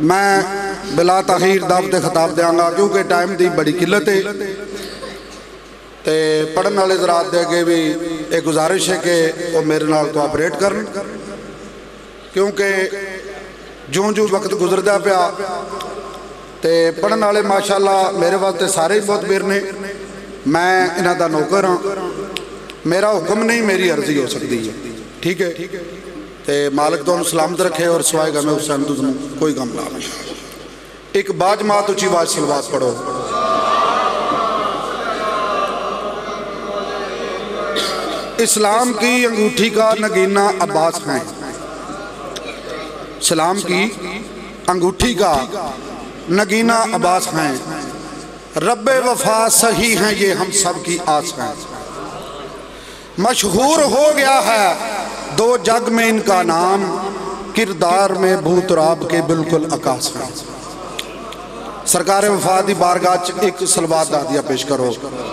میں بلا تاخیر دعوت خطاب دیاں گا کیونکہ ٹائم دی بڑی قلت ہے تے پڑھن والے حضرات دے کے بھی ایک گزارش ہے کہ وہ میرے نال تو آپریٹ کرن کیونکہ جوں وقت گزردا پیا تے پڑھن والے ماشاءاللہ میرے واسطے سارے ہی بہت میر نے میں انہاں دا نوکر ہاں میرا حکم نہیں میری عرضی ہو سکتی ہے ٹھیک ہے تے مالک تو سلامت رکھے اور سوائے گا میں حسین تو کوئی غم نہ ایک باجماعت اچھی باج سلوات پڑھو اسلام کی انگوٹھی کا نگینہ عباس ہیں اسلام کی انگوٹھی کا نگینہ عباس ہیں رب وفا صحیح ہیں یہ ہم سب کی آس ہیں مشہور ہو گیا ہے دو جگ میں ان کا نام کردار میں بھوتراب کے بالکل عکاس ہیں سرکار وفا دی بارگاہ ایک صلوات دادیہ پیش کرو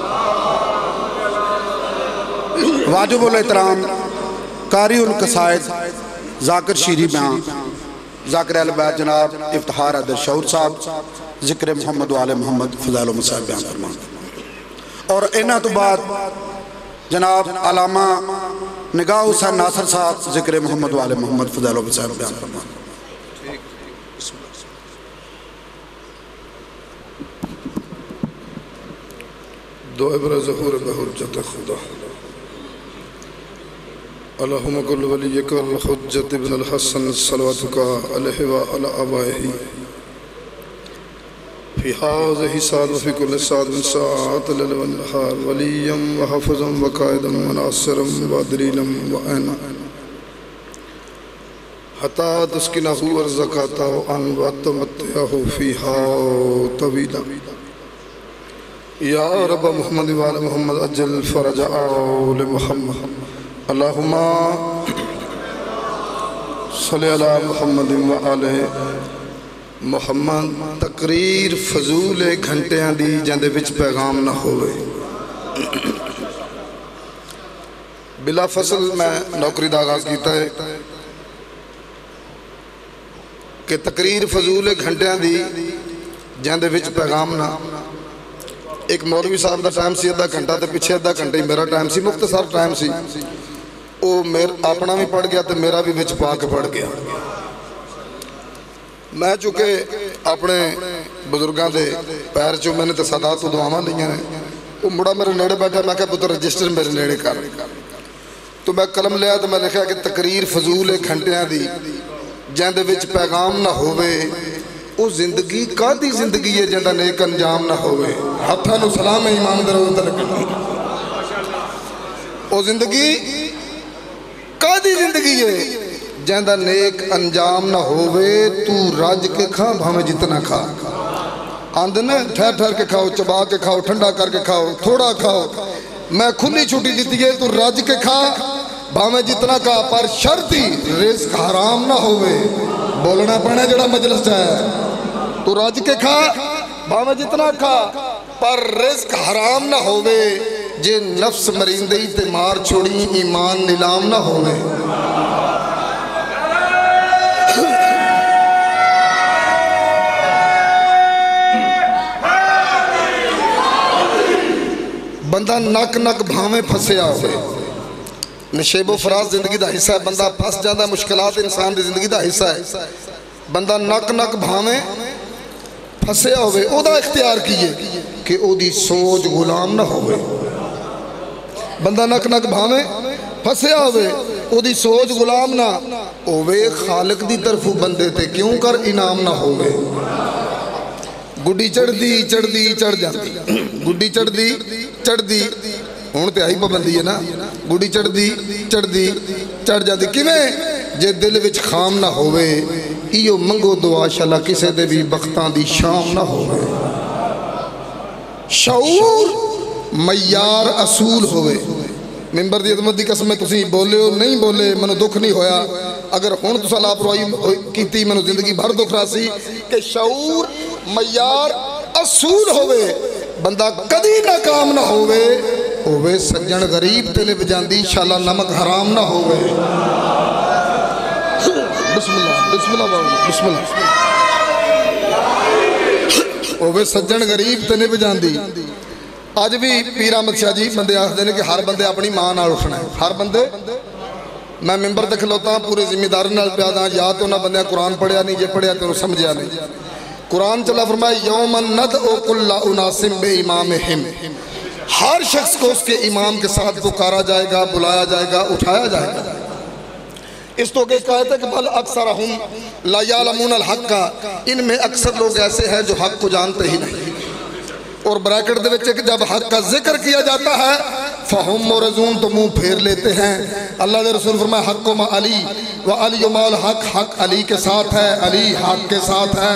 واجب الاحترام قاری القصائد ذاکر شیری بیان ذاکر اہل بیت جناب افتخار حیدر شعور صاحب ذکر محمد و آل محمد فضائل و مسائب بیان فرمان اور انہاں تو بعد جناب علامہ نگاہ حسین ناصر صاحب ذکر محمد و آل محمد فضائل و مسائب بیان فرمان دو عبر ظہور بحجت خدا اللہم کل ولیک الحجت ابن الحسن صلواتک علیہ وعلا آبائہ فی حاضہ سال وفی کل سعد من ساعت لیل والنہار ولیم وحفظم وقائدم وناصرم وادرینم وعینا حتی تسکنہ ورزکاتا وعن واتمتیہ فیہا طویلا یا رب محمد وعلا محمد اجل فرج آل محمد اللہم صلی اللہ محمد وعلا محمد تقریر فضول گھنٹیاں دی جاندے وچ پیغام نہ ہوئے بلا فصل میں نوکری دا آغاز کیتا ہے کہ تقریر فضول گھنٹیاں دی جاندے وچ پیغام نہ ایک مولوی صاحب دا ٹائم سی ادھا گھنٹہ تے پیچھے ادھا گھنٹے میرا ٹائم سی مختصر ٹائم سی وہ اپنا بھی پڑھ گیا تے میرا بھی وچ پا کے پڑھ گیا میں چونکہ اپنے بزرگاں دے پیر چوں میں نے تے صدات و دعاواں لئیاں ہیں وہ مڑا میرے نیڑے بیٹھا میں کہا پتر رجسٹر میرے نیڑے کر تو میں قلم لیا تو میں لکھا کہ تقریر فضول گھنٹیاں دی جاندے وچ پیغام نہ ہوئے وہ زندگی کادی زندگی ہے جندہ نیک انجام نہ ہوئے ہتھا نو سلام ہے امام در روزہ لکھا وہ زندگی کادی زندگی ہے جندہ نیک انجام نہ ہوئے تو راج کے کھا بھامے جتنا کھا آندھنے ٹھہر ٹھہر کے کھاؤ چبا کے کھاؤ ٹھنڈا کر کے کھاؤ تھوڑا کھاؤ میں کھلی چھوٹی دیتی ہے تو راج کے کھا بھامے جتنا کھا پر شرطی رزق حرام نہ ہوئے بولنا پڑھنے جڑا مجلس جائے تو راج کے کھا بھامے جتنا کھا پر رزق حرام نہ ہوئے جے نفس مرندی تے مار چھوڑی ایمان نیلام نہ ہوئے بندہ نک نک بھامے پھسیا ہوئے نشیب و فراز زندگی دا حصہ ہے بندہ پھس جاندہ مشکلات انسان دی زندگی دا حصہ ہے بندہ نک نک بھامے پھسیا ہوئے او دا اختیار کیے کہ او دی سوچ غلام نہ ہوئے بندہ نک نک بھامے پھسیا ہوئے او دی سوچ غلام نہ ہوئے خالق دی طرفو بندے تے کیوں کر انعام نہ ہوئے گڈی چڑھ دی چڑھ جاندی گڈی چڑھ دی ہون تے آئی پابندی ہے نا گڈی چڑھ دی چڑھ جاندی کیویں جے دل وچ خام نہ ہوئے ایو منگو دعا شالا کسے دے بھی بختان دی شام نہ ہوئے شعور معیار اصول ہوئے ممبر دی عظمت دی قسم میں تسی بولے ہو نہیں بولے منو دکھ نہیں ہویا اگر ہون تو سال آپ روائی کیتی منو زندگی بھر دکھ راسی کہ شعور معیار اصول ہوئے بندہ کدی ناکام نہ ہوئے سجن غریب تیلے بجاندی شالا نمک حرام نہ ہوئے بسم اللہ بسم اللہ होवे सज्जन गरीब ते निभ जांदी। अज भी पीर अहमद शाह जी बंदे आखते हैं कि हर बंदे अपनी मां नाल उठना है। हर बंदे, मैं मिंबर ते खलोता पूरे जिम्मेदारी नाल पिया दा, या तो उन्होंने बंदे कुरान पढ़िया नहीं, जे पढ़िया तो समझिया नहीं। कुरान चला फरमाया यौमन नदउ कुल्ला उनासिम बे इमामिहिम, हर शख्स को उसके इमाम के साथ पुकारा जाएगा, बुलाया जाएगा, उठाया जाएगा। इस तो के कहते हैं कि बल अक्सरहुम ला यालमूनल हक़्क़, इनमें अक्सर लोग ऐसे हैं जो हक को जानते ही नहीं। और ब्रैकेट दे विच कि जब हक का जिक्र किया जाता है फ़हुम मुरज़ून, तो मुंह फेर लेते हैं। अल्लाह के रसूल फरमाया हक़्क़ु मा अली व अली माल हक़, हक अली के साथ है, अली हक के साथ है।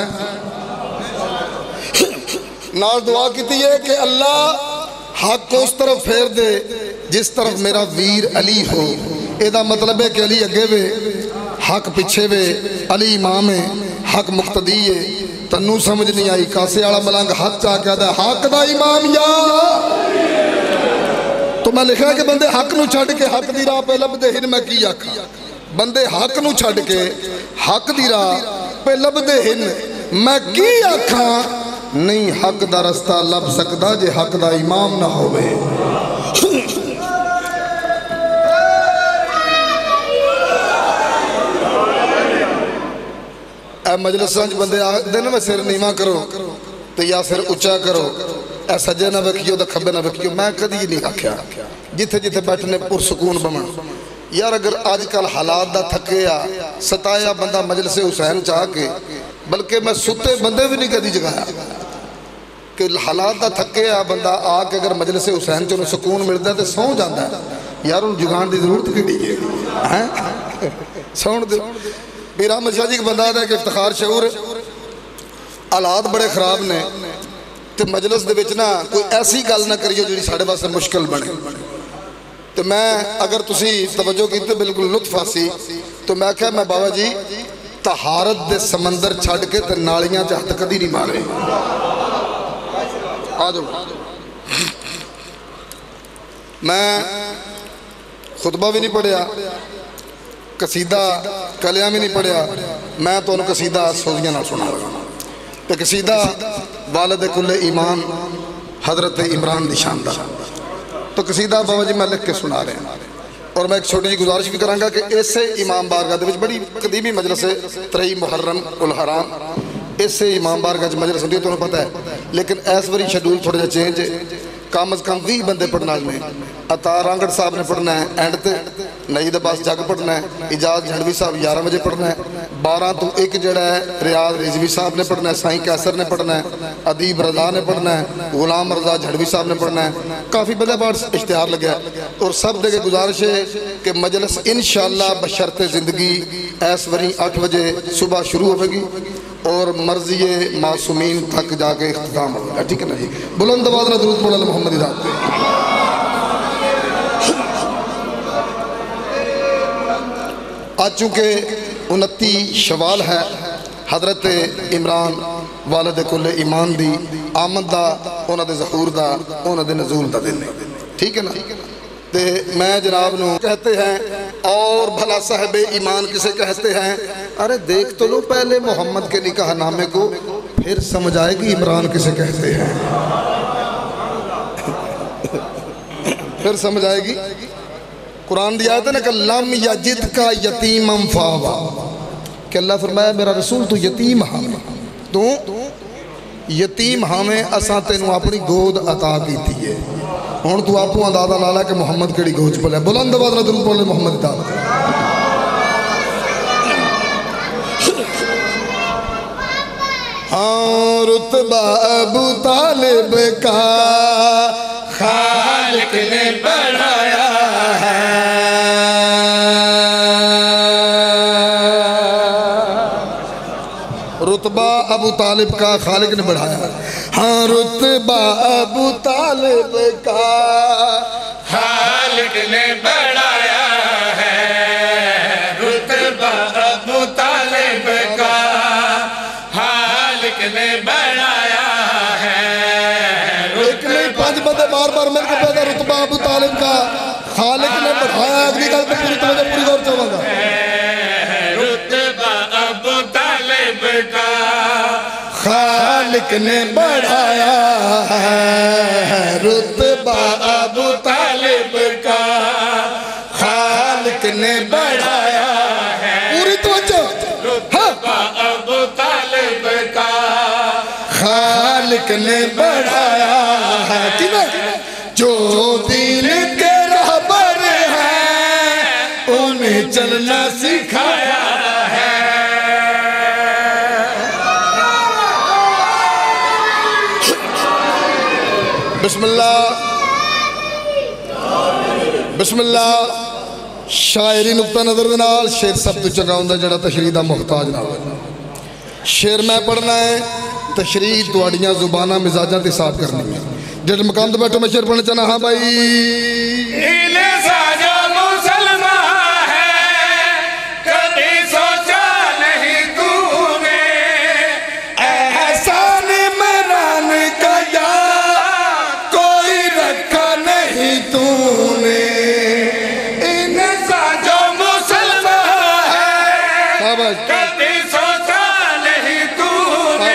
नाल दुआ की है कि अल्लाह हक को उस तरफ फेर दे जिस तरफ मेरा वीर अली हो। एदा मतलब है कि अली अगे वे, हक पिछे वे, अली इमाम है, हक मुक्तदी है। तन्नू समझ नहीं आई, कासे वाला मलंग हक चा कहता है हक दा इमाम या। तो मैं लिखा कि बंदे हक नू छड़ के हक दी राह पे लभदे हिन, मैं की आखां। बंदे हक नू छड़ के हक दी राह पे लभदे हिन, मैं की आखां। नहीं हक दा रस्ता लभ सकदा जे हक दा इमाम ना होवे। मजलिसां च बंदे आखदे ने सिर नीवा करो तो या सिर उच्चा करो, ए सज्जे ना वेखियो तो खब्बे ना वेखियो। मैं कदी नहीं आख्या, जिथे जिथे बैठने पुरसकून बमन। यार अगर अजकल हालात दा थकिया सताया बंदा मजलिस हुसैन चाह के, बल्कि मैं सुते बंदे भी नहीं कदी जगाया कि हालात दा थकिया बंदा आके अगर मजलिस हुसैन च सुकून मिलता तो सौ जाता है। यार उन्हें जगाण की जरूरत किहड़ी है, सौण दो। पीर अहमद शाह जी का बंदा है कि इफ्तिखार शऊर, हालात बड़े खराब ने तो मजलिस दे विच ना कोई ऐसी गल ना करियो जिहड़ी साडे वास्ते मुश्किल बने। तो मैं अगर तुसी तवज्जो की तो बिल्कुल लुत्फ आसी, तो मैं क्या मैं बाबा जी तहारत दे समंदर छड़ के ते नालियां च हथ कदी नहीं मारे। आ जाओ, मैं खुतबा भी नहीं पढ़िया, कसीदा कलियां भी नहीं पढ़िया, मैं तो कसीदा सोजियां नाल सुना लगा। तो कसीदा वालिद कुल्ले ईमान हजरत इमरान दी शान दा। तो कसीदा बाबा जी मैं लिख के सुना रहे हैं। और मैं एक छोटी जी गुजारिश भी करांगा कि इसे इमाम बारगाह दे विच बड़ी कदीमी मजलिस है, 3 मुहर्रम उल हराम, इसे इमाम बारगाह च मजलिस होंदी है, तुहानूं पता है। लेकिन इस बारी शेड्यूल थोड़ा जिहा चेंज है, कम अज़ कम 20 बंदे पढ़ने वाले ने। अतार रांगड़ साहब ने पढ़ना है एंड ते, नईद अब्बास जग पढ़ना है, इजाज झड़वी साहब 11 बजे पढ़ना है, 12 तो 1 जड़ा है रियाज रिजवी साहब ने पढ़ना है, साईं कैसर ने पढ़ना है, अदीब रजा ने पढ़ना है, गुलाम रजा झड़वी साहब ने पढ़ना है। काफ़ी बड़े बार इश्तिहार लगे और सब जगह गुजारिश है कि मजलिस इंशाअल्लाह बशर्ते ज़िंदगी इस वरी 8 बजे सुबह शुरू होगी और मर्ज़िए मासूमीन तक जाके इख्तिताम होगा। ठीक है ना जी, बुलंद आवाज़ में दुरूद पढ़ो मोहम्मदी रात पे। आज चूँकि 29 शवाल है, हजरत इमरान वालिद कुल ईमान दी आमद दा, उन्हां दे ज़हूर दा, उन्हां दे नज़ूल दा दिन है। ठीक है ना। तो मैं जनाब नूं कहते हैं और भला साहिब ईमान किसे कहते हैं। अरे देख तो लो पहले मोहम्मद के निकाह नामे को, फिर समझ आएगी इमरान किसे कहते हैं। फिर समझ आएगी। कुरान दी आयत है ना कि लम यजिद का यतीमम फावा, कि अल्लाह फरमाया मेरा रसूल तू यतीम हावे, तू यतीम हावे, असां तेनू अपनी गोद अता कीती है। हुण तू आपू अंदाजा ला ला कि मुहम्मद केड़ी गोद च पलिया। बुलंद आवाज़ नाल दुरूद पढ़ो मुहम्मद दा। हाँ रुतबा अबू तालिब का खालिक ने बढ़ाया है, रुतबा अबू तालिब का खालिक ने बढ़ाया। हाँ रुतबा अबू तालिब का खालिक ने बढ़ाया है, रुतबा अबू तालिब का खालिक ने बढ़ाया है। एक नहीं 5 बंदे बार बार मिल के कहते रुतबा अबू तालिब का खालिक ने बढ़ाया। अगली गल तो पूरी तवज्जो पूरी गौर चाहूंगा। रुतबा अबू तालिब का خالق نے بڑھایا ہے رتبہ ابو طالب کا، خالق نے بڑھایا ہے، پوری توجہ، رتبہ ابو طالب کا، خالق نے بڑھایا ہے، جو دین کے رہبر ہیں انہیں چلنا سکھایا ہے۔ بسم اللہ بسم اللہ۔ شاعری نقطہ نظر دے نال شعر سب تو چنگا ہوندا جڑا تشریح دا محتاج نہ ہوئے۔ شعر میں پڑھنا ہے، تشریح تواڈیاں زباناں مزاجاں تے صاف کرنی ہے۔ جس مقام تے بیٹھو میں شعر پڑھنا چاہنا ہاں بھائی۔ جو مسلمان ہے کبھی سوچا نہیں تو نے، احسان عمران کا یاد کوئی رکھا نہیں تو نے، جو مسلمان ہے شاباش، کبھی سوچا نہیں تو نے،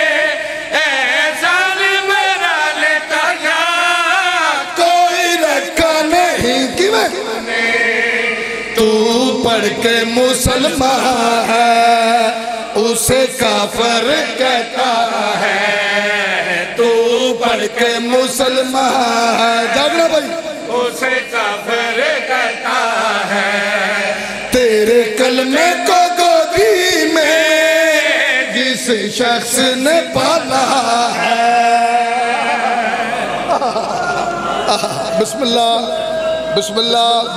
احسان عمران کا یاد کوئی رکھا نہیں کیویں تو پڑھ کے مسلمان ہے اسے کافر کہتا ہے، تو پڑھ کے مسلمان ہے، جاگنا بھائی، اسے کافر کہتا ہے، تیرے کلمے کو گودی میں جس شخص نے پالا ہے۔ بسم اللہ بسم اللہ،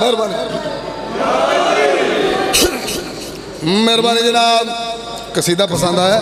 مہربانی جناب، قصیدہ پسند آیا؟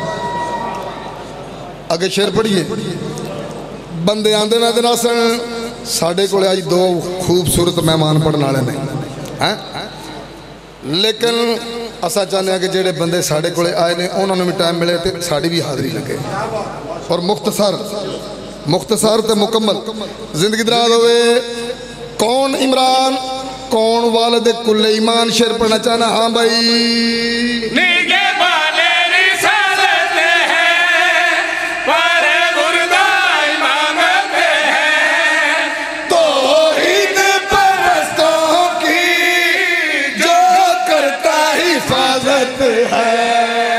اگے شعر پڑھیے۔ بندے آندے میں دینا سن ساڑھے کو لے آج دو خوبصورت مہمان پڑھنے والے نے، لیکن اسا چاہنے ہیں کہ جڑے بندے ساڑھے کو لے آئے نے انہوں نے بھی ٹائم ملے تھے ساڑھی بھی حاضری لگے، اور مختصر تے مکمل زندگی دراز ہوئے۔ کون عمران کون والد کل ایمان شعر پڑھنا چاہنا ہاں بھائی۔ نیگے والے رسالت ہے، پارے گردہ امامت ہے، توحید پرستوں کی جو کرتا حفاظت ہے۔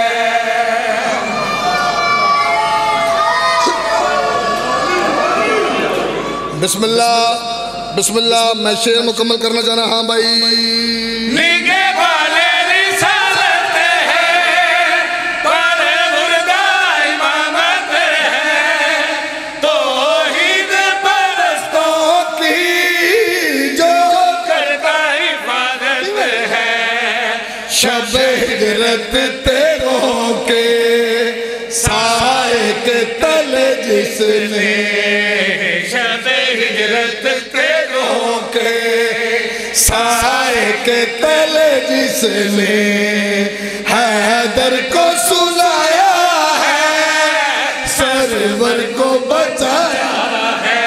بسم اللہ بسم اللہ، میں شعر مکمل کرنا چاہنا ہاں بھائی۔ نیگے والے رسالت ہے، پارے گردہ امامت ہے، توحید پرستوں کی جو کرتا حفاظت ہے، شب ہجرت تیروں کے سائے کے تلے جس نے، شب ہجرت تیروں کے سائے کے تلے جس نے حیدر کو سلایا ہے، سرور کو بچایا ہے۔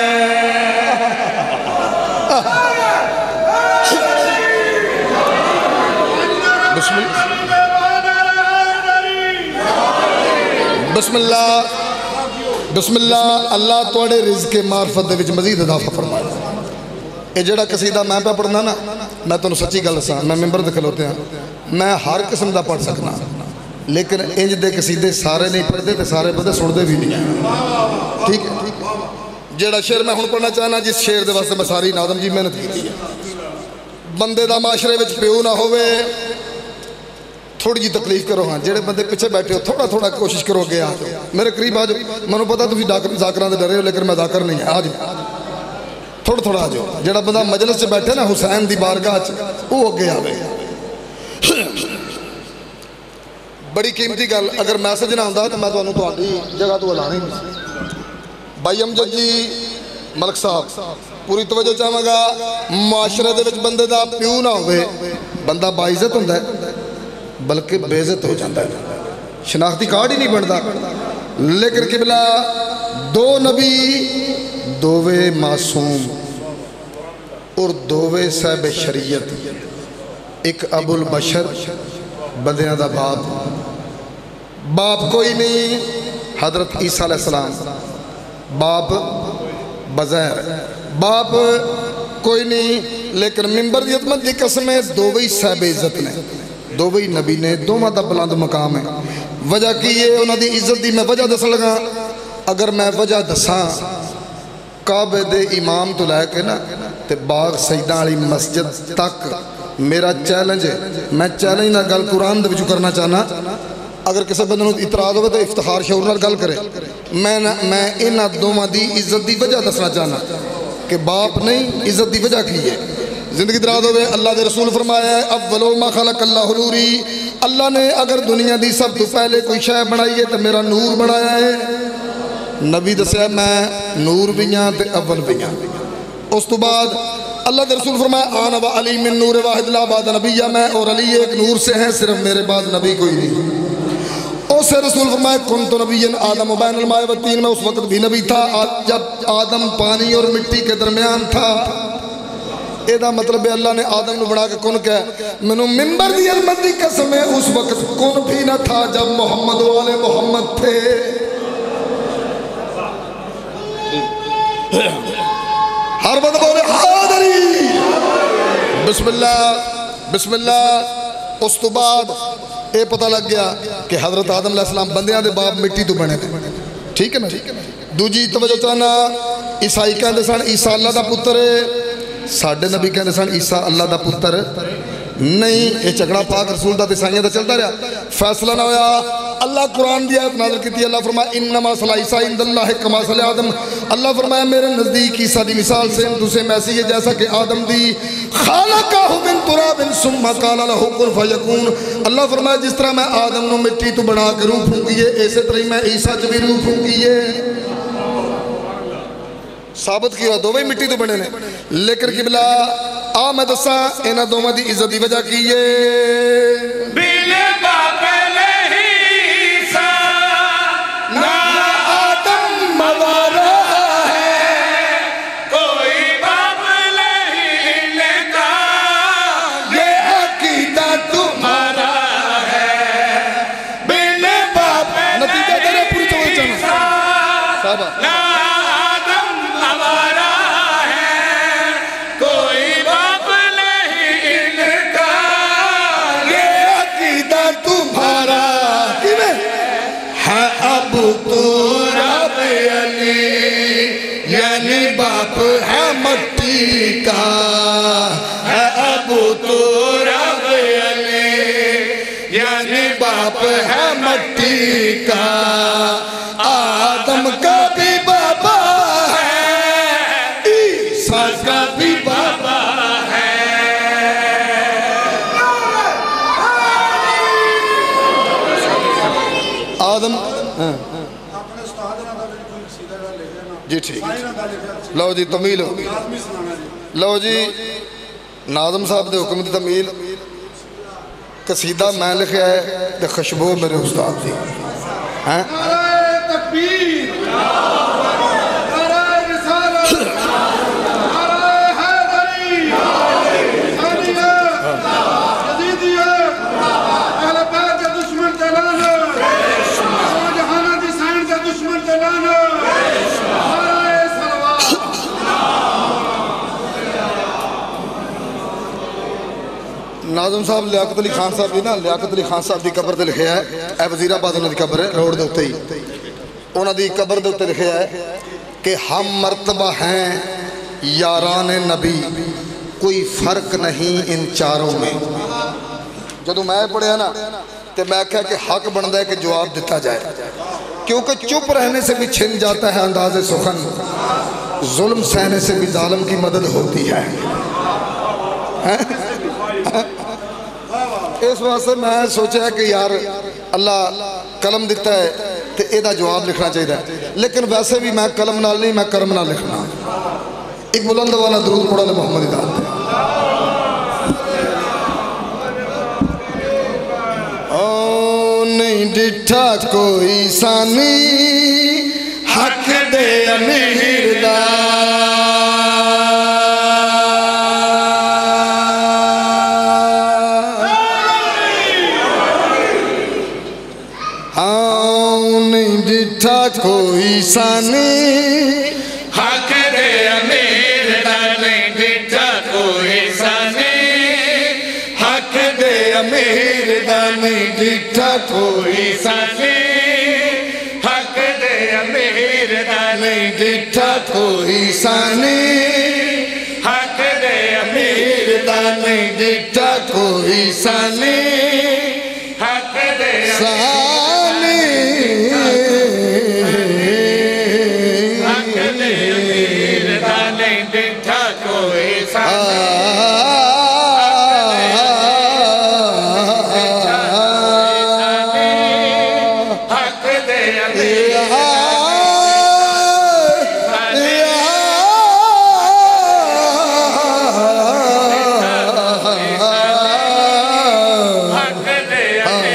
بسم اللہ بسم اللہ، اللہ توڑے رزق معرفت دے وچ مزید اضافہ فرمائے۔ یہ جڑا قصیدہ میں پہ پڑھنا نا، میں تو سچی گل سا، میں ممبر دے کھلوتے ہیں، میں ہر قسم دا پڑھ سکنا، لیکن انج دے قصیدے سارے نہیں پڑھتے تے سارے بندے سنتے بھی نہیں ہیں، ٹھیک ہے؟ جڑا شعر میں ہن پڑھنا چاہنا، جس شعر دے واسطے میں ساری ناظم جی محنت کی ہے، بندے دا معاشرے وچ پیو نہ ہوئے، تھوڑی جی تکلیف کرو، ہاں جڑے بندے پیچھے بیٹھے ہو تھوڑا تھوڑا کوشش کرو گے، آ جاؤ میرے قریب آ جاؤ، میں نے پتا تھی ذاکران دے ڈرے ہو، لیکن میں ذاکر نہیں ہے، آ جاؤ تھوڑا تھوڑا آ جاؤ۔ جڑا بندہ مجلس سے بیٹھے نا حسین دی بارگاہ وہ اگے آوے۔ بڑی قیمتی گل، اگر میسج نہ ہوندا تو میں تانوں تہاڈی جگہ تو اعلان ہی نہیں۔ بھائی امجد جی ملک صاحب پوری توجہ چاہواں گا، معاشرے دے وچ بندے دا پیو نہ ہوئے، بندہ باعزت ہوندا ہے بلکہ بے عزت ہو جاتا ہے، شناختی کارڈ ہی نہیں بنتا۔ لیکن قبلہ دو نبی، دووے معصوم اور دووے صاحب شریعت، ایک ابو البشر بندیاں دا باپ، باپ کوئی نہیں حضرت عیسیٰ علیہ السلام، باپ بظاہر باپ کوئی نہیں، لیکن ممبر دی عظمت دی قسم ہے دو وہی صاحب عزت نے، دو وہی نبی نے، دو دا بلند مقام ہے۔ وجہ کی یہ انہوں دی عزت دی میں وجہ دس لگا، اگر میں وجہ دساں کعبے دے امام تو لے کے نا تے باغ سجدہ علی مسجد تک میرا چیلنج ہے، میں چیلنج نہ گل قرآن دے وچوں کرنا چاہنا، اگر کسی بندے نوں اعتراض ہوئے تو افتخار شعور نال گل کرے، میں انہاں دوواں دی عزت دی وجہ دسنا چاہنا کہ باپ نہیں، عزت دی وجہ کی ہے۔ زندگی دراز ہوئے، اللہ دے رسول فرمایا ہے اولو ما خلق اللہ نوری، اللہ نے اگر دنیا دی سب تو پہلے کوئی شے بنائی ہے تو میرا نور بنایا ہے۔ نبی دسیا میں نور بھی ہاں تے اول بھی ہاں۔ اس تو بعد اللہ دے رسول فرمایا آنا و علی من نور واحد لا بعد نبیہ، میں اور علی ایک نور سے ہیں، صرف میرے بعد نبی کوئی نہیں۔ اسے رسول فرمایا کنت نبی آدم و بین الماء و الطین، میں اس وقت بھی نبی تھا جب آدم پانی اور مٹی کے درمیان تھا۔ ایدہ مطلب ہے اللہ نے آدم نے بڑھا کے کن کہا، منو ممبر دی عظمت دی قسم ہے اس وقت کن بھی نہ تھا جب محمد والے محمد تھے۔ ہر بندہ بولے حاضری بسم اللہ بسم اللہ۔ اس تو بعد اے پتہ لگ گیا کہ حضرت آدم علیہ السلام بندیاں دے باپ مٹی تو بنے تھے، ٹھیک ہے نا؟ دوجی توجہ چاہنا، عیسائی کہندے سن عیسیٰ اللہ دا پتر ہے، ساڑھے نبی کہندے سن عیسیٰ اللہ دا پتر نہیں۔ یہ جھگڑا پاک رسول دا تسائیاں دا چلتا رہا، فیصلہ نہ ہویا۔ اللہ قرآن دی آیت نازل کی، اللہ فرمایا انما صلی عیسیٰ عند اللہ کما صلی آدم، اللہ فرمایا میرے نزدیک عیسیٰ دی مثال سے دوسرے میسی ہے جیسا کہ آدم دی خالقہ من تراب ثم قال له کن فیکون، اللہ فرمایا جس طرح میں آدم نو مٹی تو بنا کے روح پھونکیے ایسے طرح میں عیسیٰ جو بھی روح پھونکیے۔ ثابت کیا دو بھائی مٹی تو بنے نے، لیکن قبلہ آمد سا انہ دو دی عزت دی وجہ کیے بلے باپلے عیسیٰ نا آدم موارا ہے، کوئی باپ نہیں کا یہ عقیدہ تمہارا ہے، بلے باپلے نتیجہ دے رہے پوری توجہ چاہنا صحابہ نا آدم موارا ہے، کوئی باپ نہیں کا یہ عقیدہ تمہارا ہے، اب تو رب علی یعنی باپ ہے مٹی کا، ہے اب تو رب علی یعنی باپ ہے مٹی کا، آدم کا بھی بابا ہے عیسیٰ کا بھی بابا ہے۔ آدم جی ٹھیک لو جی تمیل ہو لو جی ناظم صاحب دے حکم دی تمیل قصیدہ میں لکھا ہے تے خشبو میرے استاد دی ہیں نعرہ تکبیر، نعرہ رسالت، نعرہ حیدری، حسینیت، یزیدیت، اہل بیت کے دشمن چلانا، جہانہ دی سائنس کے دشمن چلانا، نعرہ صلوات۔ ناظم صاحب لیاقت علی خان صاحب بھی نا لیاقت علی خان صاحب دی قبر تے لکھیا ہے، اے وزیر آباد انہاں دی قبر ہے روڈ دے اوتے ہی، انہاں دی قبر دے اوتے لکھیا ہے کہ ہم مرتبہ ہیں یاران نبی، کوئی فرق نہیں ان چاروں میں۔ جدو میں پڑھیا نا تے میں کہا کہ حق بندا ہے کہ جواب دیتا جائے، کیونکہ چپ رہنے سے بھی چھن جاتا ہے انداز سخن، ظلم سہنے سے بھی ظالم کی مدد ہوتی ہے۔ اس واسطے میں سوچا کہ یار اللہ قلم دیتا ہے تو یہ جواب لکھنا چاہیے، لیکن ویسے بھی میں قلم نال نہیں میں کرم نال لکھنا۔ ایک بلند والا درود پڑھا لے محمد اطاعت نہیں ڈٹھا کوئی سانی حق دے امیر دا، نہیں ڈٹھا کوئی سانی حق دے امیر دا نہیں ڈٹھا کوئی سانی حق دے امیر دا نہیں ڈٹھا کوئی سانی حق دے امیر دا نہیں ڈٹھا کوئی سانی حق دے امیر دا نہیں ڈٹھا کوئی سانی حق دے سانی حق دے امیر دا نہیں ڈٹھا کوئی سانی حق دے امیر حق دے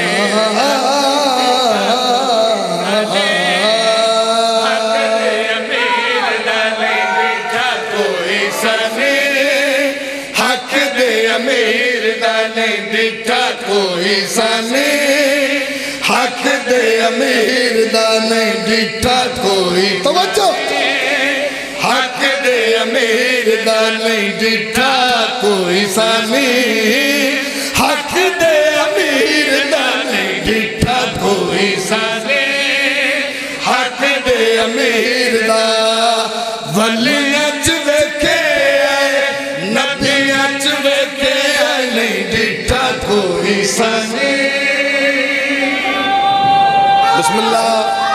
امیر دا نہیں ڈٹھا کوئی سانی حق دے امیر دا نہیں ڈٹھا کوئی سانی حق دے امیر دا نہیں ڈٹھا کوئی توجہ حق دے امیر دا نہیں ڈٹھا کوئی سانی حق دے امیر دا نہیں ڈٹھا کوئی سانی حق دے امیر دا ولیاں چ ویکھے آئے نبیاں چ ویکھے آئے نہیں ڈٹھا کوئی سانی بسم اللہ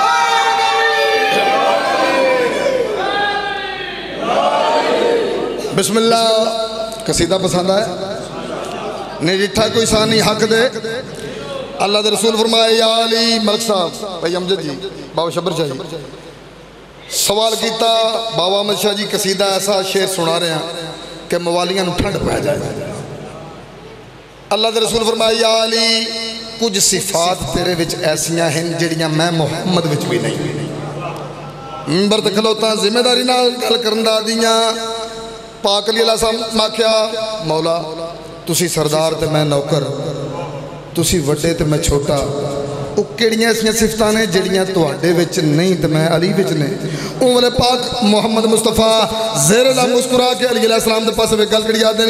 بسم اللہ قصیدہ پسند ہے نہیں ڈٹھا کوئی سانی حق دے اللہ دے رسول فرمائے یا علی ملک صاحب بھائی امجد جی بابا شبر شاہ جی سوال کیتا بابا احمد شاہ جی قصیدہ ایسا شعر سنا رہے ہیں کہ موالیاں نوں ٹھنڈ پہ جائے اللہ دے رسول فرمائے یا علی کچھ صفات تیرے وچ ایسیاں ہیں جڑیاں میں محمد وچ بھی نہیں منبر تے کھلوتا ذمہ داری نال گل کرن دا دیاں پاک علی اللہ صاحب ماکھیا مولا تسی سردار تے میں نوکر تسی وڈے تے میں چھوٹا او کیڑیاں ایسیاں صفتاں نے جڑیاں تواڈے وچ نہیں تے میں علی وچ نے او والے پاک محمد مصطفیٰ زیر اللہ مسکرا کے علی علیہ السلام دے پاسے گل کری آدن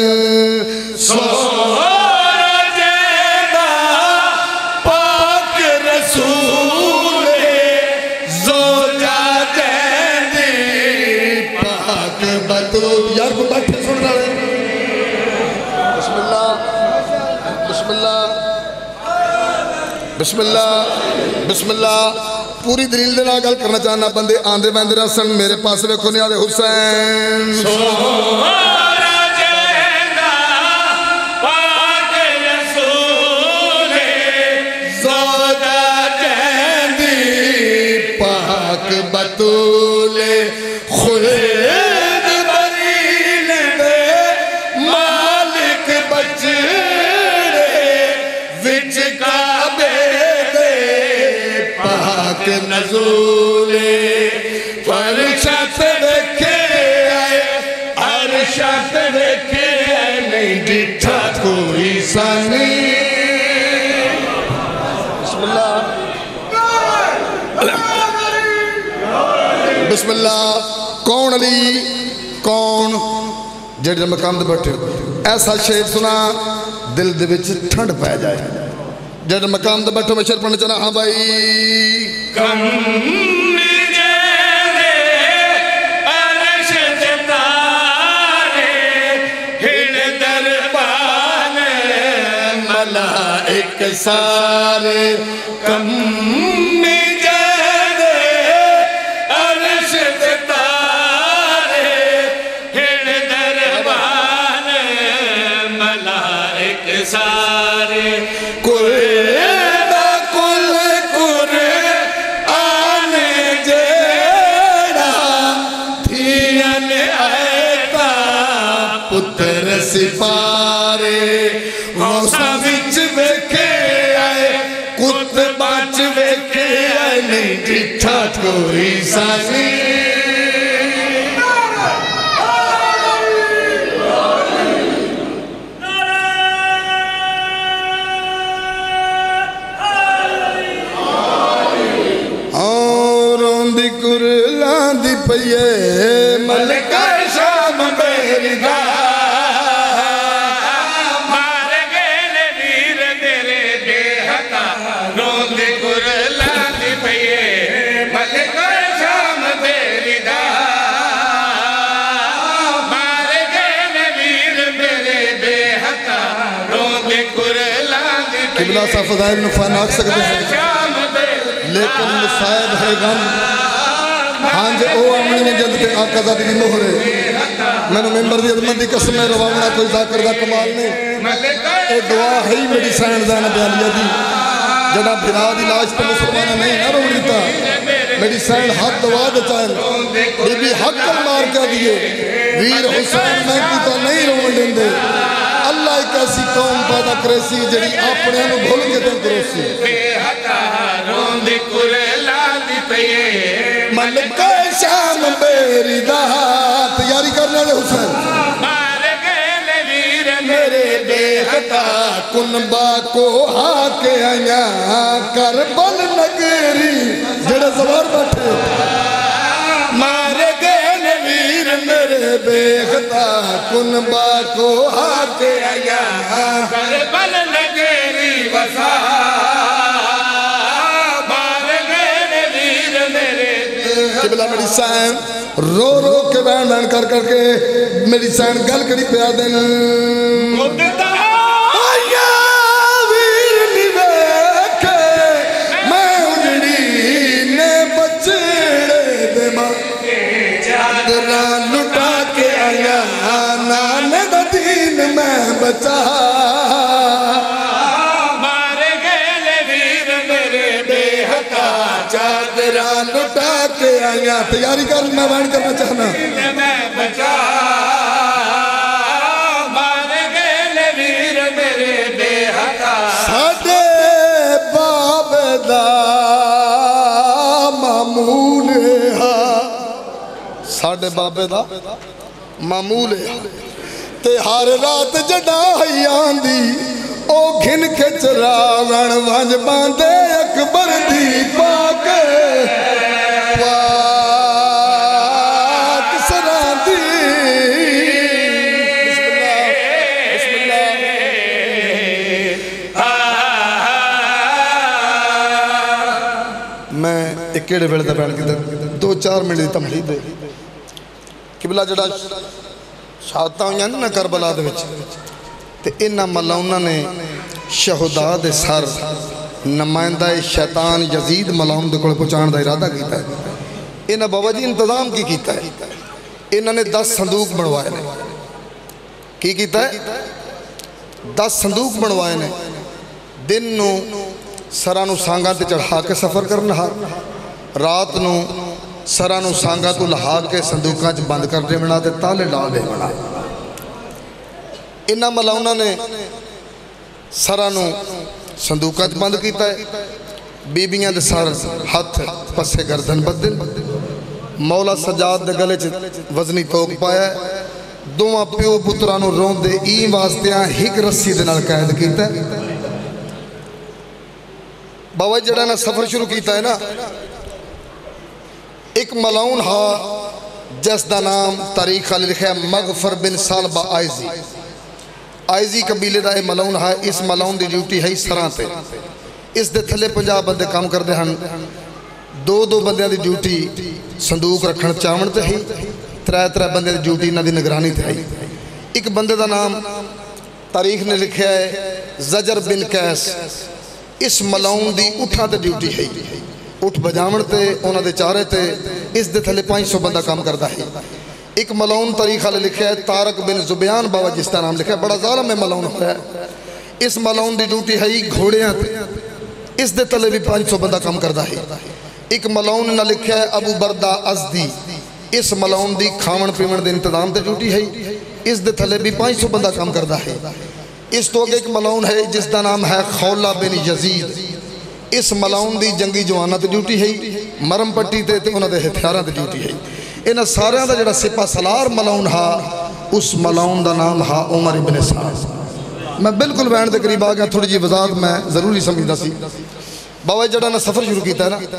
یار کو بیٹھے سن رہا ہے بسم اللہ بسم اللہ بسم اللہ بسم اللہ پوری دلیل دے نال گل کرنا چاہنا بندے آندے بندے رسن میرے پاس ویکھو نیاد حسین پاک بطول خلد برین دے مالک بچڑے وچ کعبے دے پاک نزول فرشت ویکھے آئے عرشت ویکھے آئے نہیں ڈٹھا کوئی سانی بسم اللہ بسم اللہ کون علی کون جڑے مقام دے بیٹھے ایسا شعر سنا دل دے وچ ٹھنڈ پہ جائے جڑے مقام دے بیٹھے میں شعر پڑھنا چاہنا ہاں بھائی کم جیرے عرش ستارے ہن دربان ملائک سارے کم سارے کل دا کل قرآن جیڑا تھین آئیتا پتر سپارے غوثہ وچ ویکھے آئے قطبہ وچ ویکھے آئے نہیں ڈٹھا کوئی سانی रोंदी कुरलांदी पईए मलका शाम मेरी दा मार गए वीर मेरे बेहता रोंदे कुरलांदी पईए मलका शाम मेरी दा मार गए वीर मेरे बेहता रोंदे कुरलांदी किबला सा फज़ाइल नुफ़ान आख सकते हैं लेकिन मुसायब है गम हाँ जी ओ आमनी ने जद ते आका ज़ाती दी मोहर मैंने मेंबर दी अज़मत दी कसम है रवावना कोई ज़ाकर दा कमाल नहीं ए दुआ है ही मेरी सैन ज़ान ब्यालिया दी जड़ा भिरा दी लाश पे मुसलमाना नहीं ना रोक देता मेरी सैन हाथ दवा दे चाहन बीबी हक मार के दिए वीर हुसैन मैं तो नहीं रोन देंदे अल्लाह एक ऐसी कौम पैदा करे सी जड़ी अपने नु भूल के ते करोसी बेहता रोंदे कुरलांदी पईए मलका शाम मेरी दा तैयारी करने वाले हुसैन मार गए वीर मेरे बेहता कुनबा को आके आया करबल नगरी जड़े सवार बैठे मार गए वीर मेरे बेहता कुनबा को आके आया करबल नगरी वसा मार गए वीर मेरे किबला मेरी सैन रो रो के बैन बैन कर करके मेरी सैन गल करी पिया दिन मुद्दा आया वीर निवेखे मैं उजड़ी ने बचड़े दे मां चादरा लुटा के आया नाने दा दीन मैं बचा मार गए वीर मेरे बेहता चादरा लुटा के आया तैयारी कर मैं बैन करना चाहना मैं बचा मार गए वीर मेरे बेहता साडे बाप दा मामूल हा साडे बाबे दा मामूल हा ते हर रात जड़ा ही आंदी ओ घिन के चरावण वंज बांधे अकबर दी पाक पाक सरांदी बिस्मिल्लाह बिस्मिल्लाह मैं एक केड़े वेले दा बैठ के 2-4 मिनट दी तमहीद दे किबला जड़ा शहादतां होईयां ना करबला दे विच ते इन्हां मलाउना ने शहुदा दे सर नुमाइंदा शैतान यजीद मलाउन दे कोल पहुंचाण दा इरादा कीता है इन्हां बाबा जी इंतजाम की कीता है इन्हां ने 10 संदूक बनवाए ने की कीता है 10 संदूक बनवाए ने दिन नू सरां नू सांगां ते चढ़ा के सफ़र करना रात नू सरां नू सांगां तो लहा के संदूकां च बंद कर देवना ते ताले ला देवना इन्हां मलाउना ने सरां नू संदूकां च बंद कीता है बीबियां दे सर हथ पस्से गर्दन बदल मौला सजाद दे गले च वजनी तोक पाया दोवां प्यो पुत्रां नू रोंदे ई वास्ते हिक रस्सी दे नाल कैद कीता बाबा जड़ा ना सफर शुरू किया है ना एक मलाउन हा जिसका नाम तारीख वाले लिखा है मगफर बिन सालबा आइजी आइजी कबीले का यह मलाउन है इस मलाउन की ड्यूटी है सरां ते इस दे थले 50 बंदे काम करते हैं 2-2 बंदियां की ड्यूटी संदूक रखण चावण ते है 3-3 बंदियां की ड्यूटी इन्हां दी निगरानी ते है एक बंदे का नाम तारीख ने लिखा है जजर बिन कैस इस मलाउन की उठा ते ड्यूटी है उठ बजावण ते उन्हां दे चारे ते इस दे थले 500 बंदा काम करता है एक मलाउन तारीख वाले लिखा है तारक बिन जुबयान बाबा जिसका नाम लिखा है बड़ा ज़ालिम में मलाउन होया इस मलाउन की ड्यूटी है घोड़ियां ते इस दे तले भी 500 बंदा काम करता है एक मलाउन ने लिखा है अबू बरदा अजदी इस मलाउन की खावन पीवन के इंतजाम से ड्यूटी है इस दे थले भी 500 बंदा काम करता है इस तो अगे एक मलाउन है जिसका नाम है खौला बिन यजीद इस मलाउन की जंगी जवाना ते ड्यूटी है मरम पट्टी ते उन्होंने हथियारों की ड्यूटी है इन्होंने सारे का जो सिपा सलार मलाउन हा उस मलाउन का नाम हा उमर इब्न साद मैं बिल्कुल बहन के करीब आ गया थोड़ी जी वजाहत मैं जरूरी समझता सी बाबा जड़ा ना सफ़र शुरू किया ना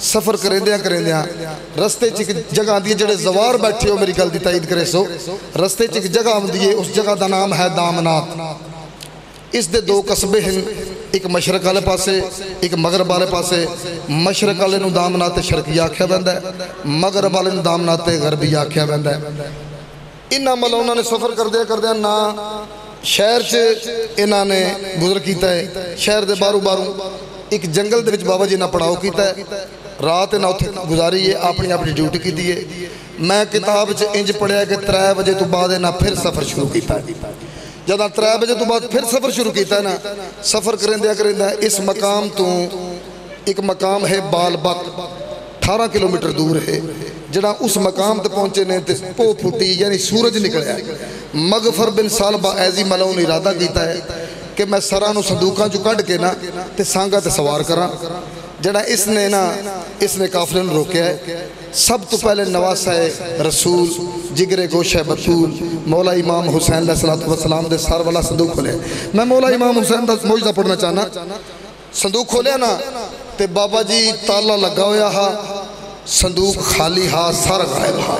سفر کریندیاں رستے چ ایک جگہ آندی ہے، جڑے زوار بیٹھے ہو میری گل دی تائید کرے سو، رستے چ ایک جگہ آندی ہے، اس جگہ دا نام ہے دامنات۔ اس دے دو قصبے ہیں، ایک مشرق والے پاسے ایک مغرب والے پاسے۔ مشرق والے نو دامنات شرقی آکھیا ویندا ہے، مغرب والے نو دامنات غربی آکھیا ویندا ہے۔ انہاں ملوناں نے سفر کردیاں نا شہر چ انہاں نے گزر کیتا ہے، شہر دے بارو ایک جنگل دے وچ بابا جی نے پڑاؤ کیتا ہے، رات انہاں اتھے گزاری ہے، اپنی ڈیوٹی کیتی ہے۔ میں کتاب چ انج پڑھیا کہ 3 بجے تو بعد انہاں پھر سفر شروع کیتا ہے۔ جداں 3 بجے تو بعد پھر سفر شروع کیتا ہے نا، سفر کریندیاں اس مقام تو ایک مقام ہے بال بک، 18 کلومیٹر دور ہے، جڑا اس مقام تے پہنچے نے تے پو پھٹی یعنی سورج نکلیا ہے۔ مغفر بن سالبہ ایزی ملعون ارادہ کیتا ہے کہ میں سراں نو صندوقاں چوں کڈ کے نا تے سانگا تے سوار کراں۔ جڑا اس نے قافلے نو روکیا ہے، سب تو پہلے نواسہ رسول جگر گوشہ بطول مولا امام حسین علیہ السلام دے سار والا صندوق کھولے۔ میں مولا امام حسین دا موجزہ پڑھنا چاہنا، صندوق کھولیا نا تے بابا جی تالا لگا ہویا ہا، صندوق خالی ہا، سر غائب ہا۔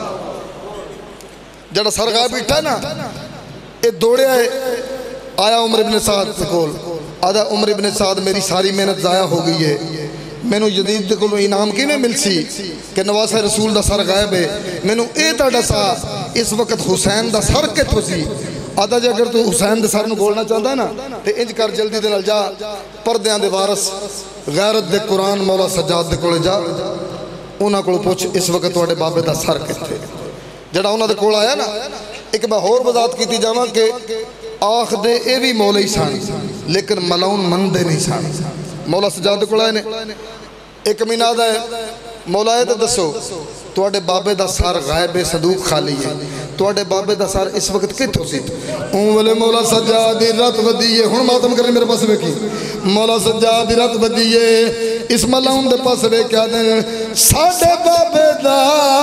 جڑا سر غائب بیٹھا ہے نا، اے دوڑے آیا عمر ابن سعد سے کول، آدھا عمر ابن سعد میری ساری محنت ضائع ہو گئی ہے، میں نو جدید دے کولو انعام کی میں مل سی کہ نواسہ رسول دا سر غائب ہے، میں نو اے تا ڈسا اس وقت حسین دا سر کے تو سی۔ آدھا جے اگر تو حسین دے سر نو گولنا چاہتا ہے نا تے انج کر جلدی دے نال جا پردیاں دے وارث غیرت دے قرآن مولا سجاد دے کولے جا، انہاں کولو پوچھ اس وقت تواڈے بابے دا سر کتے۔ جڑا انہاں دے کول آیا نا، ایک میں اور وضاحت کیتی جاواں کہ آخ دے اے بھی مولا ہی سان لیکن ملعون من دے نہیں سان۔ مولا سجاد کو لائے نے ایک مینادہ ہے، مولا ہے تو دسو تواڈے بابے دا سار غائب ہے، صندوق خالی ہے، تواڈے بابے دا سار اس وقت کتھوں سی؟ اولے مولا سجاد رات ودیے، ہن ماتم کرنے میرے پاس ویکھی، مولا سجاد رات ودیے اس ملعون دے پاس ویکھیا دین ساڈے بابے دا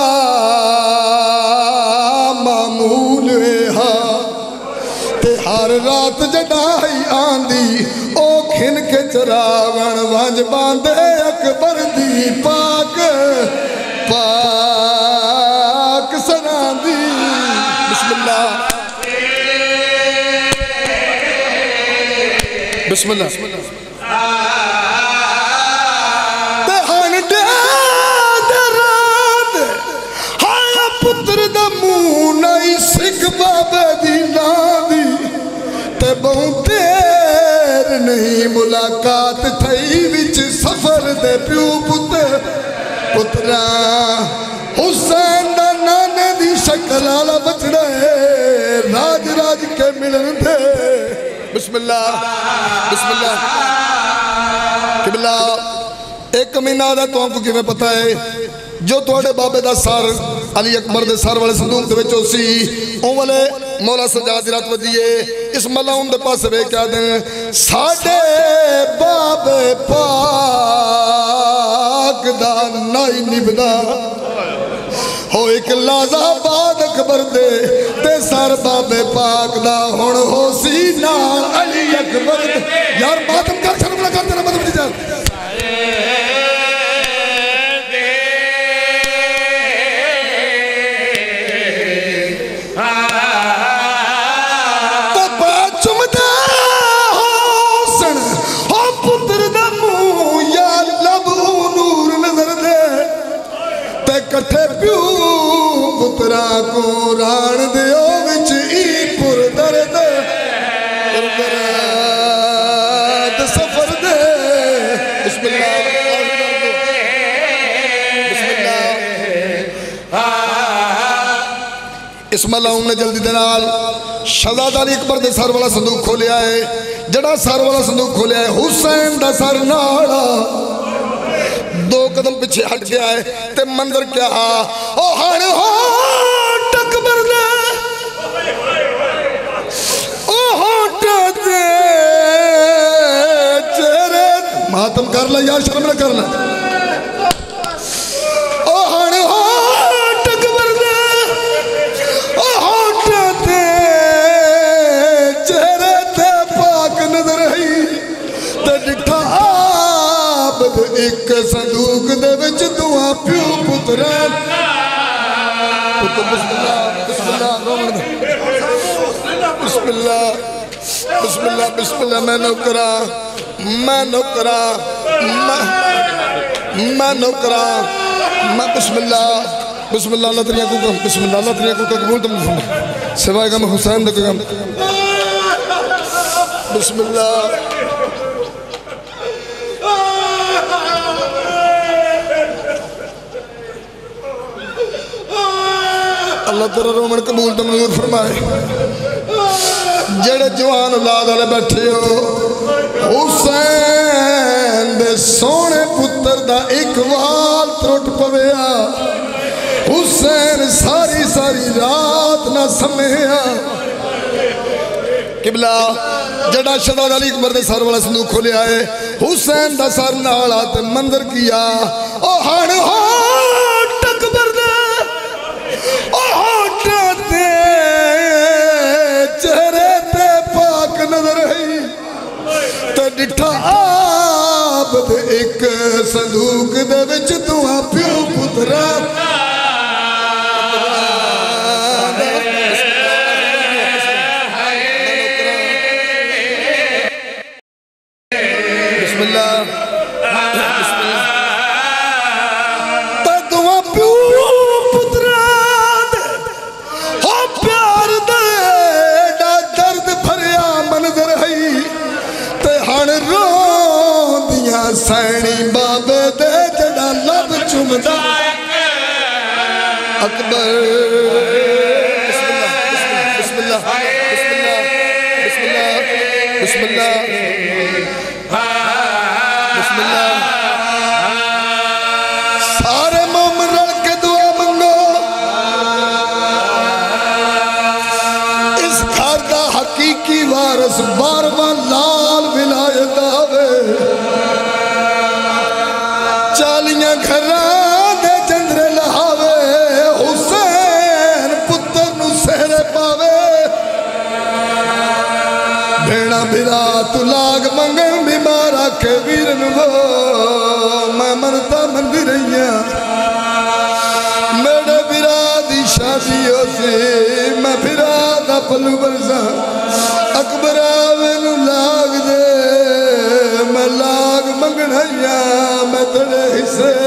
معمول ہے ہر رات جڑائی آندی او کھن کے چراغن وانج باندے اکبر دی پاک پاک سنان دی۔ بسم اللہ بسم اللہ دہان دراد ہایا پتر دا مونائی سکھ بابے دی نادی تے بہت دیر نہیں ملاقات تھئی وچ سفر دے پیو پترا حسین دا نانے دی شکل آلا بچڑا ہے راج راج کے ملن دے۔ بسم اللہ بسم اللہ قبلہ ایک کمینہ دا تو ہم کو کیویں پتہ ہے جو توڑے بابے دا سار علی اکبر دے سار والے صندوق دے وچوں سی اون والے مولا سجاد رات ودیے اس ملعون دے پاس ویکھیا دین ساڈے بابے پاک دا نائی نبدا ہو ایک لازہ باد اکبر دے تے سار بابے پاک دا ہن ہو سی نال علی اکبر دے۔ یار ماتم کر شرم نہ کر تیرا ماتم نہیں جان کٹھے پیو پترا کو ران دیو وچ ای پر درد سفر دے۔ بسم اللہ بسم اللہ۔ اس ملعون نے جلدی دنال شہزادہ علی اکبر دے سر والا صندوق کھولیا ہے، جڑا سر والا صندوق کھولیا ہے حسین دا سر ناڑا دو قدم پچھے ہٹ گیا ہے تے منظر کیا او ہن ہوٹ اکبر دے او ہوٹ دے چہرے ماتم کر لے یا شرم نہ کرنا او ہن ہوٹ اکبر دے او ہوٹ دے چہرے تے پاک نظر ہی تے ڈٹھا ایک صندوق دے विच दुआ प्यो पुत्रा पुत्र बिस्मिल्लाह बिस्मिल्लाह रोमन बिस्मिल्लाह बिस्मिल्लाह बिस्मिल्लाह मैं नौकरा मैं बिस्मिल्लाह बिस्मिल्लाह अल्लाह तेरी को बिस्मिल्लाह अल्लाह तेरी को कबूल तुम सिवाय का हुसैन दे कम बिस्मिल्लाह अल्लाह तेरा रोमन कबूल तो मंजूर फरमाए जेड़े जवान औलाद वाले बैठे हो हुसैन दे सोने पुत्र दा एक वाल त्रुट पवेआ हुसैन सारी सारी रात ना सम्या किबला जड़ा शहजादा अली अकबर दे सर वाला संदूक खोलिया है हुसैन दा सर नाल ते मंजर किया ओ हण हो अकबर दे ओ होटे चेहरे ते पाक नजर है ते डिठा आप दे एक संदूक दे विच दुआ प्यो पुत्रा सैनी बाबे दे जड़ा लब चुमदा अकबर बिस्मिल्लाह बिस्मिल्लाह बिस्मिल्लाह बिस्मिल्लाह बिस्मिल्लाह सारे मोमिन रल के दुआ मंगो इस घर दा हकीकी वारिस बारवा लाल विलायत आवे घरां दे चंद्रे लहावे हुसैन पुत्र नु सहरे पावे भेड़ा बिरा तू लाग मंगन बीमार आखे वीरन वो मैं मरता मंदी रही मेरे बिरा दी शादी हो सी मैं बिरा दा पलू बरसा अकबर मैनू लाग दे मैं लाग मंगन मैं तेरे हिस्से